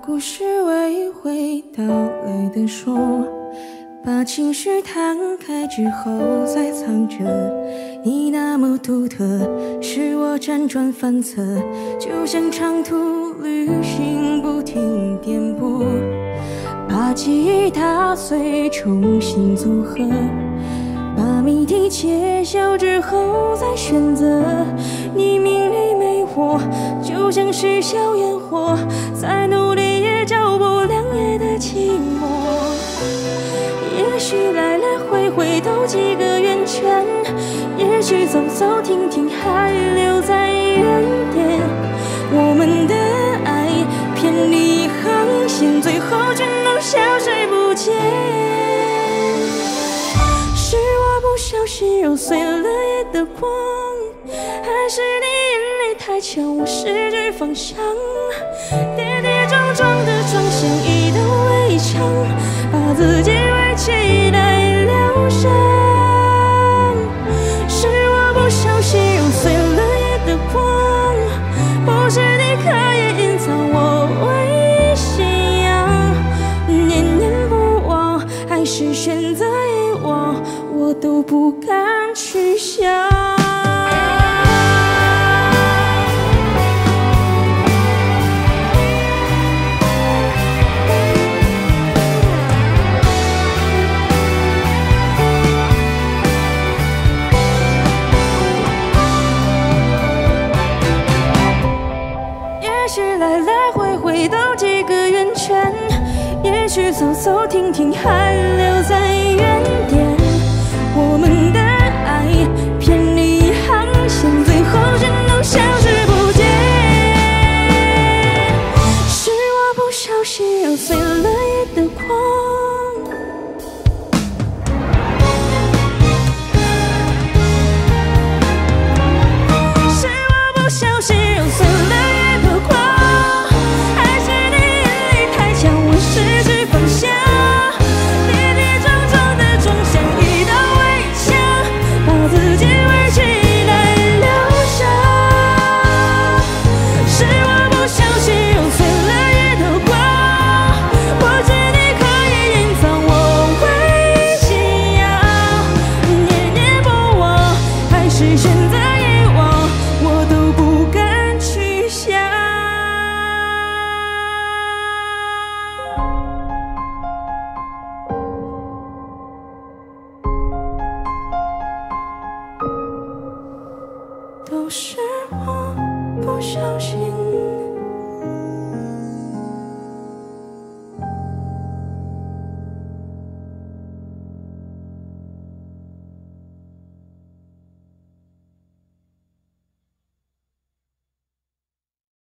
故事娓娓道来的说，把情绪摊开之后再藏着。你那么独特，使我辗转反侧，就像长途旅行不停颠簸，把记忆打碎重新组合，把谜题揭晓之后再选择。你明里没我，就像是小烟火，再努力也照不亮夜的寂寞。也许来来回回都几个圆圈，也许走走停停还留在原点。我们的爱偏离航线，最后全都消失不见。是我不小心揉碎了夜的光，还是你眼泪太强，我失去方向？跌跌撞撞的撞向一道围墙，把自己围起来疗伤。是我不小心揉碎了夜的光，不是你刻意隐藏我为信仰。念念不忘，还是选择遗忘，我都不敢去想。也许来来回回都几个圆圈，也许走走停停还留在原点。我们的爱偏离航线，最后全都消失不见。是我不小心揉碎了夜的光，是我不小心揉碎了夜的光，还是你眼里太强，我失去方向。跌跌撞撞的撞向一道围墙，把自己围起来疗伤。是我不小心揉碎了夜的光，或许你可以隐藏我为信仰。念念不忘，还是选择遗忘，我都不敢去想。都是我不小心。